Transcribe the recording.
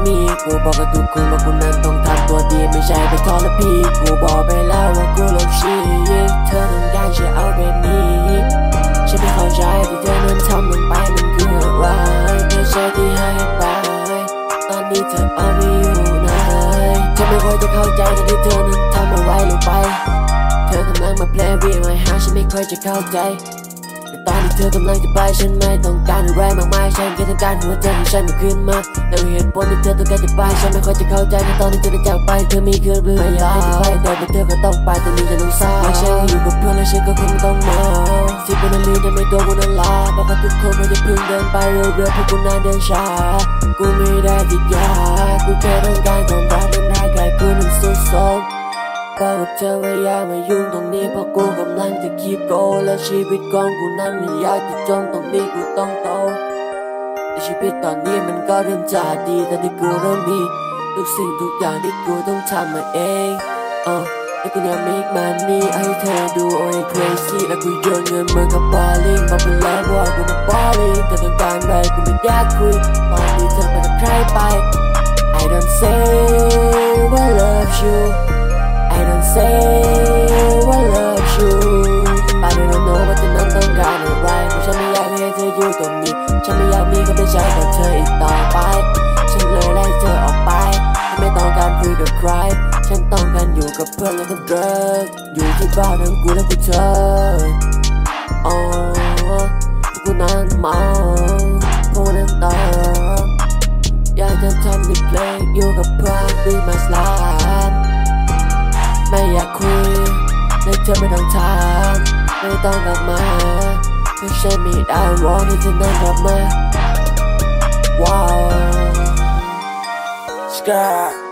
มีกูบอกกับทุกคนว่ากูนั้นต้องทำตัวดีไม่ใช่ไปทรพีกูบอกไปแล้วว่ากูหลงชีเธอต้องการจะเอาแบบนี้ฉันไม่เข้าใจที่เธอนั้นทำลงไปมันคืออะไรไม่ใช่ที่ให้ไปตอนนี้เธอเอาไปอยู่ไหนฉันไม่ค่อยจะเข้าใจที่เธอนั้นทำอะไรลงไปเธอกำลังมาเพลย์วีมาหาฉันไม่ค่อยจะเข้าใจแต่ตอนที่เธอกำลังจะไปฉันไม่ต้องการอะไรมากมายฉันแค่ต้องการหัวใจของฉันมาคืนมาแต่เหตุผลที่เธอต้องการจะไปฉันไม่ค่อยจะเข้าใจในตอนที่เธอได้จากไปเธอมีคืนหรือไม่อยากให้เธอไปแต่เธอก็ต้องไปตอนนี้ฉันต้องเศร้าไม่ใช่อยู่กับเพื่อนและฉันก็คงต้องเมาที่เป็นอะไรแต่ไม่ตัวกูนั้นลาบอกกับทุกคนว่าจะพึ่งเดินไปเรื่อยๆเพราะกูนั้นเดินช้ากูไม่ได้ติดยากูแค่ต้องการความรักเป็นร่างกายกูนั้นสุดโทรมบอกกับเธอว่าอย่ามายุ่งตรงนี้เพราะกูกำลังจะคีบโกและชีวิตของกูนั้นไม่อยากจะจมตรงนี้กูต้องโตแต่ชีวิตตอนนี้มันก็เริ่มจะดีแต่ที่กูเริ่มมีทุกสิ่งทุกอย่างที่กูต้องทำมาเองแล้วกูอยาก make money ให้เธอดูโอ้ย crazy แล้วกูโยนเงินเหมือนกับ balling บอกไปแล้วว่ากูเป็น balling แต่ต้องการอะไรกูไม่อยากคุยตอนนี้เธอไปกับใครไป I don't say I love you I don't say I love you I don't know ว่าเธอนั้นต้องการอะไรเพราะฉันไม่อยากให้เธออยู่ตรงนี้ฉันไม่อยากมีก็ไม่ใช่กับเธออีกต่อไปฉันเลยไล่เธอออกไปฉันไม่ต้องการคุยกับใครฉันต้องการอยู่กับเพื่อนและกับเดิมอยู่ที่บ้านทั้งกูและกูเธอกูนั้นเมาพวกนั้นตามอยากจะทำในเพลงอยู่กับเพื่อน be my slimeไม่อยากคุยและเธอไม่ต้องถามไม่ต้องกลับมาเพราะฉันไม่ได้รอให้เธอนั้นกลับมาว้าว Sky